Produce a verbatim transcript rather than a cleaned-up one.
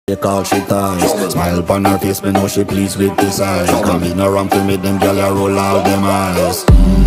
Take all she ties. Smile upon her face, me know she pleased with this eyes. Come in around to make them gyal a roll out them eyes.